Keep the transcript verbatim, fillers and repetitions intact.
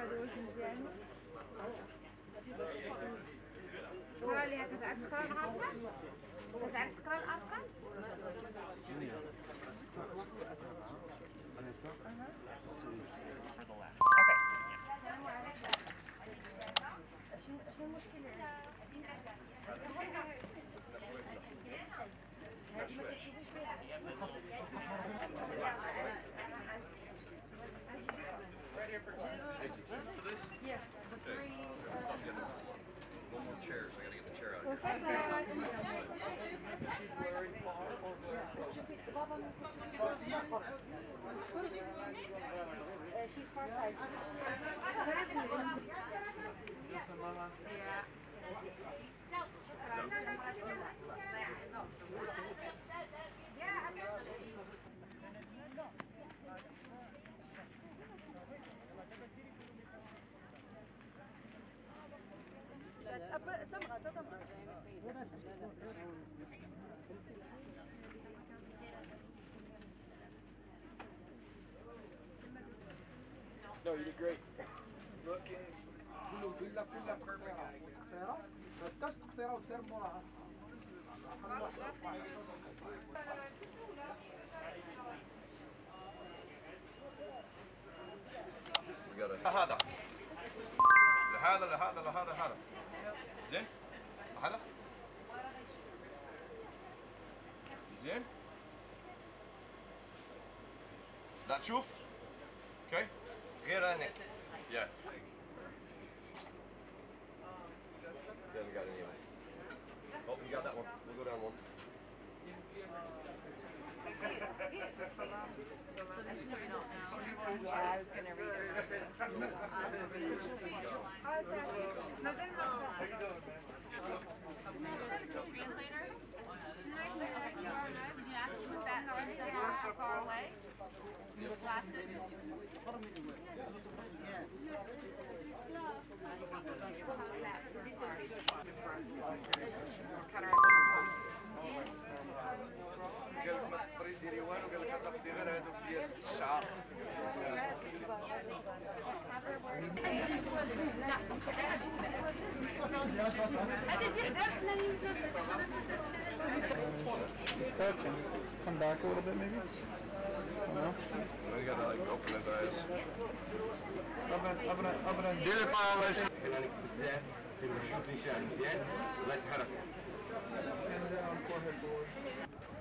تقرا لي هكا تعرف تقرا الارقام؟ تعرف تقرا الارقام؟ السلام عليكم. شنو المشكلة؟ For this? Yes, the three. One more chair, so I gotta get the chair out of here. She's far side. Yeah. No, you did great. Looking. كلها كلها perfect. بس تختاروا الترم وراها. هذا لهذا لهذا لهذا هذا زين هذا زين لا تشوف اوكي غير هناك يا Yeah, we got it anyway. Oh, we got that one. We'll go down one. Yeah, I was gonna read it. Translator? Would you ask him if that is so far away? Blasted? قال لك ما تقدري ديري والو قال لك تاخذي غير هذوك ديال الشعر Come back a little bit maybe? No? You gotta like open his eyes. أبدا أبدا أبدا دير الباور كذلك بزاف دير نشوف نشان مزيان ولا تحرك. And down, forehead forward.